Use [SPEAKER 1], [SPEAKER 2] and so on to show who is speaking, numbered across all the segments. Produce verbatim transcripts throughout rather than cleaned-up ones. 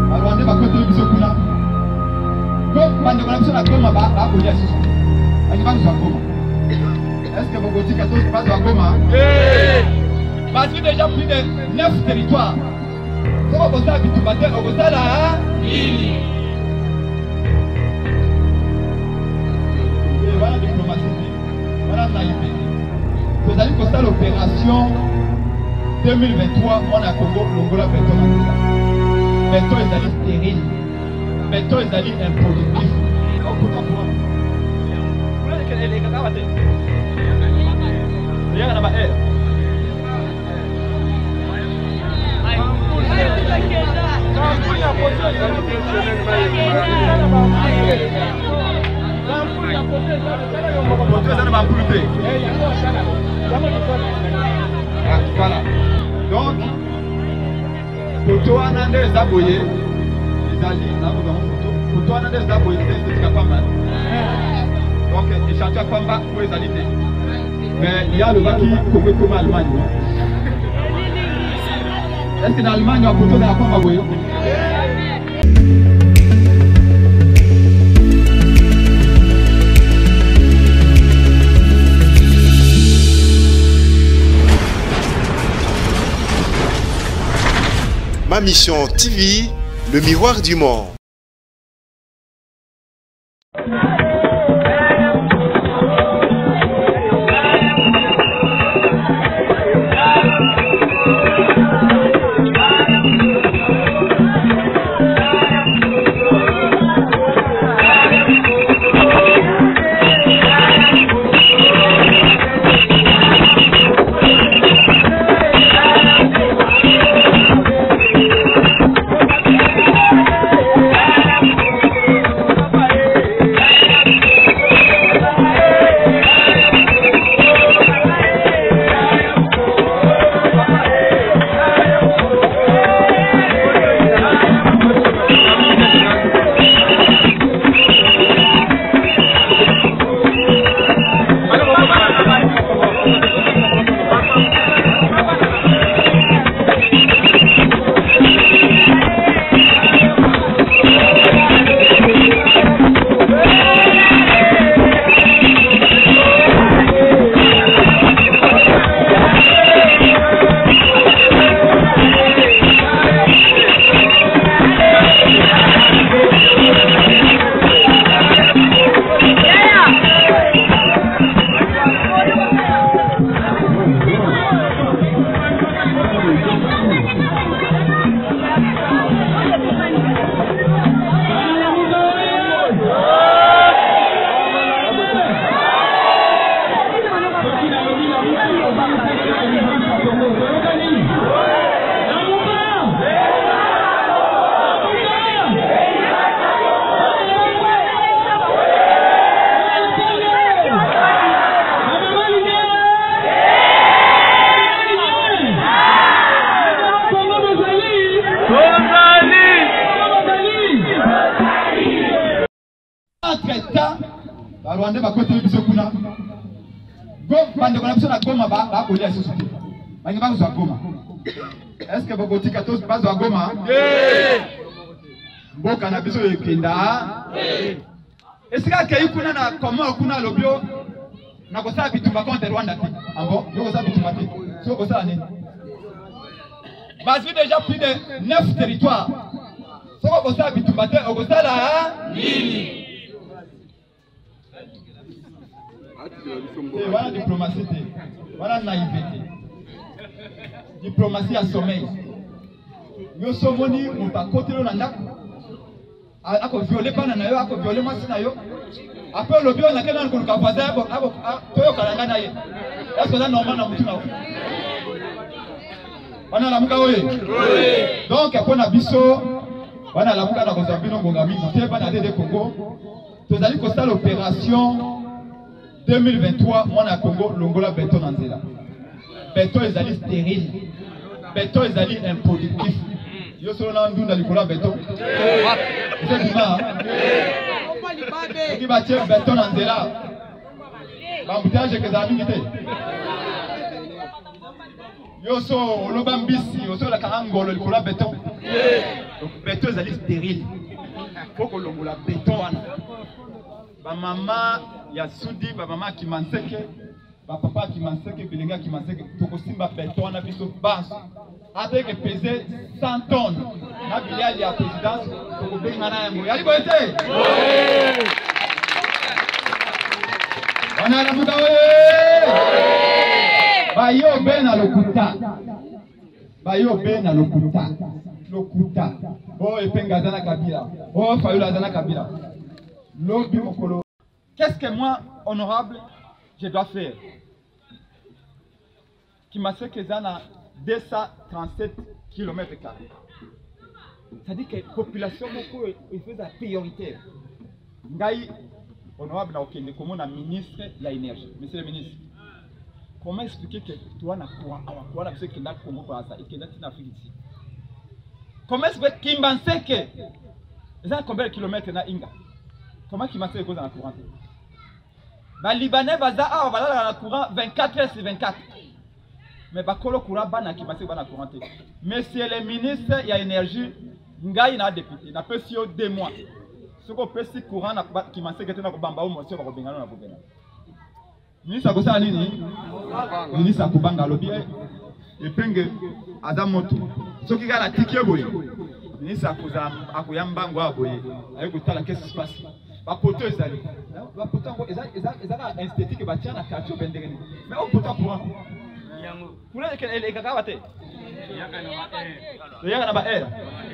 [SPEAKER 1] Barwande bakote biso kuna. Donc bande bana biso na Goma ba ba kolia sisi. Ani ba biso Goma. Est-ce que Bogoti quatorze pas à Goma? Oui. Parce que déjà plus de neuf territoires. C'est pas comme ça que tu battes au Gosa là. Oui. Et voilà la diplomatie. Voilà la naïveté. Vous allez constater l'opération deux mille vingt-trois, on a Congo, l'Ongola, Béton. Béton est allé stérile. Béton est allé improductif. Regarde là-bas, elle. Voilà. Donc, pour toi, on a des aboyés. Les alliés, là, vous avez photo. Pour toi, on a des aboyés. C'est pas mal. Donc, les chantiers pas mal pour les alliés. Mais il y a le bas qui coupe comme l'Allemagne. Est-ce que dans l'Allemagne, il y a un photo de la femme aboyée?
[SPEAKER 2] Ma Mission T V, le miroir du monde.
[SPEAKER 1] Barwande bakote biso kuna. Goma bande bana biso na Goma ba ba kolia sisi. Bangi ba biso Goma. Est-ce que Bogoti quatorze pas à Goma? Oui. Mboka na biso ekenda. Oui. Est-ce que kayi kuna na comment kuna lobio na kosa bitumba contre Rwanda ti? Ambo, yo kosa bitumba ti. So kosa nini? Parce que déjà plus de neuf territoires. So kosa bitumba ti, kosa la nini? Voilà la diplomatie, voilà la naïveté. Diplomatie à sommeil. Yo somoni on va côté le nanda. Ako violer pas na yo, ako violer moi si na yo. Après le bio na kena ko ka faza abo abo toyo kalanga na ye. Est-ce que ça normal na mutu na yo? Wana la muka oye. Oui. Donc après na biso wana la muka na ko zabino ngonga mingi te ba na de Congo. Tozali ko sala opération deux mille vingt-trois, moi na Congo, l'Ongola béton en zéla. Béton est allé stérile. Béton est allé improductif. Yo solo na ndunda likola béton. C'est du mal. Qui va tirer béton en zéla. L'embouteillage que ça a mis. Yo so lobambisi, yo so la karangolo likola béton. Donc béton est stérile. Faut que l'on la béton. Ma maman, il y a soudi, ma maman qui m'a séqué, ma papa qui m'a séqué, Bilinga qui m'a séqué. Faut que simba béton on a vu sur base. Avec peser cent tonnes. Na bilia il y a présidence. Faut que béton na yango. Yali boité. On a la moudawe. Bayo ben à l'okuta. Bayo ben à l'okuta. L'okuta. Oh epenga zana kabila. Oh fayula zana kabila. L'obi mokolo. Qu'est-ce que moi, honorable, je dois faire? Qui m'a fait que zana deux cent trente-sept kilomètres carrés. C'est-à-dire que la population il fait la priorité. Ngaï, honorable, na comment on a ministre de l'énergie. Monsieur le ministre, comment expliquer que toi, na courant, on a besoin que na Congo pour ça et que na Afrique ici. Comment expliquer qu'il m'a fait que ils ont combien de kilomètres na Inga? Comment qu'il m'a fait que dans la courant? Les Libanais baza ah voilà dans la courant vingt-quatre heures sur vingt-quatre. Mais bakolo courant bana qui m'a fait dans la courant. Monsieur le ministre, il y a énergie, ngai na député, na peut sio deux mois. Ce qu'on peut si courant na qui m'a fait que na ko bamba au monsieur ko bengana na ko bengana. Ministre ko sa nini? Ministre ko banga lobi e penge adamoto. Ce qui ga la tikie boye. Ministre ko za akoyamba ngo aboye. Ayi ko tala qu'est-ce qui se passe? Ba poto ezali. Ba poto ngo ezali ezali esthétique ba tia na quartier bendengeni. Mais au poto courant. Pour les les kakawate. Il y a ba air.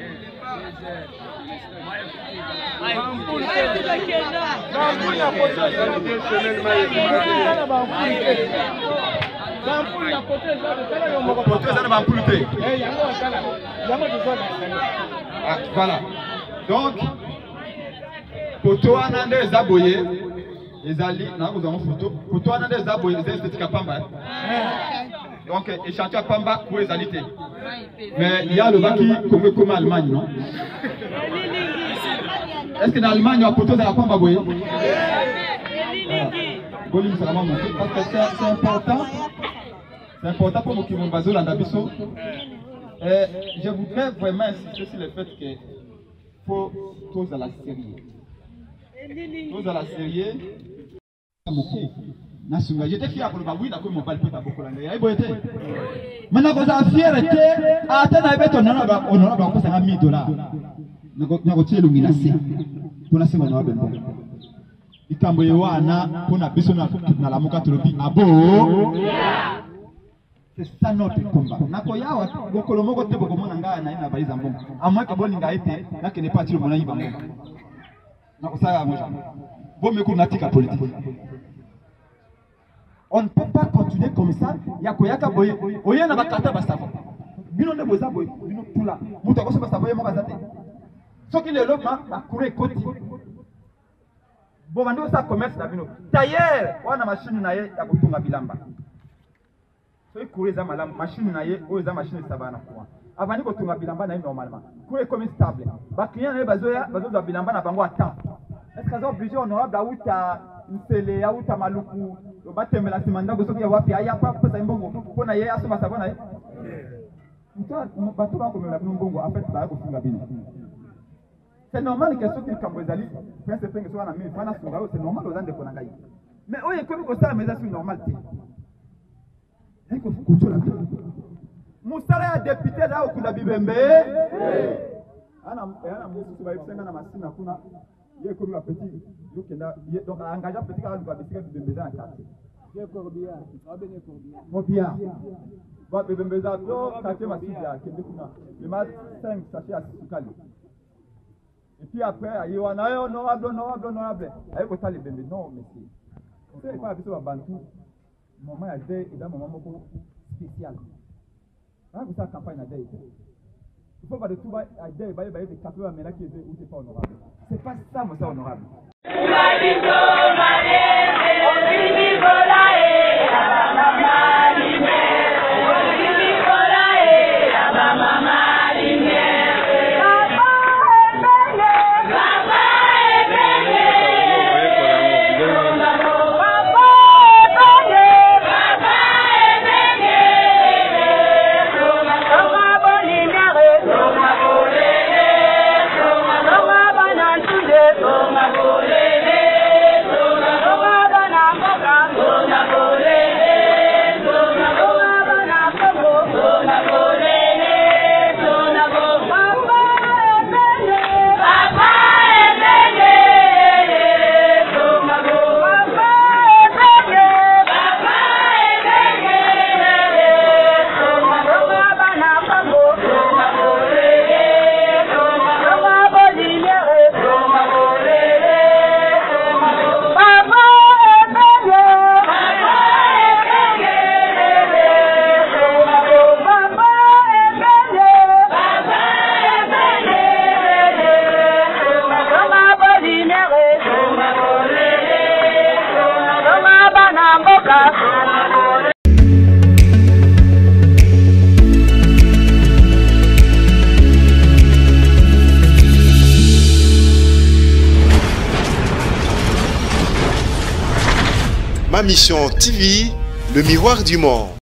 [SPEAKER 1] Voilà. Donc, poto anande zaboye, ezali na vous avons photo. Poto anande zaboye, c'est esthétique pamba. Donc, échantillon pamba pour les alités. Mais il y a le bas qui comme comme Allemagne, non? Est-ce que dans l'Allemagne, il y a un poteau de la pamba boye? Parce que c'est important. C'est important pour nous qui m'ont basé dans Dabiso. Je voudrais vraiment insister sur le fait qu'il faut tous à la série. Tous à la série. J'étais fier pour le baoui, d'accord, mon père peut beaucoup l'année. Maintenant, vous avez fierté, attendez, avec ton honorable, honorable, on peut mille dollars. Nous avons illumination. Pour la semaine, il y a un pour la personne dans la moka tropi. Abo, c'est ça notre combat. Nakoya, beaucoup de monde qui beaucoup de monde n'a n'a n'a pas les ambons. À moins que bon n'a été, là qui n'est pas tiré mon aïe bambou. Nakosa moi. Bon me qu'on natika politique. On ne peut pas continuer comme ça. Yakoyaka boye, oye na bakata basavo. Bino ne boza boye, bino pula. Muto ko se basavo ye mo bazate. Ce qui est là, ma courée côté. Bon, on a commerce d'abino. D'ailleurs, on a machine naie ya kutunga bilamba. Ce qui courait za malam machine naie, ou za machine sabana quoi. Avant de kutunga bilamba naie normalement. Courée comme stable. Ba client naie bazoya, bazoya bilamba na bango à temps. Est-ce que ça obligé honorable à outa nsele ya outa maluku. Ba temela simanda ko soki ya wapi aya pa pesa mbongo. Ko na ye asoma sabana ye. Mtoa bato ba ko mela mbongo en fait ba ko funga bilamba. C'est normal que ceux qui sont les alliés, c'est normal aux gens de Konangaï. Mais oui, comme ça, mais c'est normal. Moussala a député là au Koudabibembe. Ana ana musu ba ifenga na masina kuna ye comme la petite yokenda donc engagé petit car nous va décider de Bembe dans quartier. Ye Corbia, va benir Corbia. Corbia. Va Bembe za to quartier masida kende kuna. Le mat cinq sachets à Sukali. Et puis après, il y a un honorable, honorable, honorable. Il y a les bébés. Non, monsieur. Vous savez pas, à Bantou, moment a des et d'un moment spécial. Vous savez, campagne a des. Il faut pas de tout bas à des, il y a des cafés à Méla qui est où c'est pas honorable. C'est pas ça, monsieur, honorable.
[SPEAKER 2] Ma Mission T V, le miroir du monde.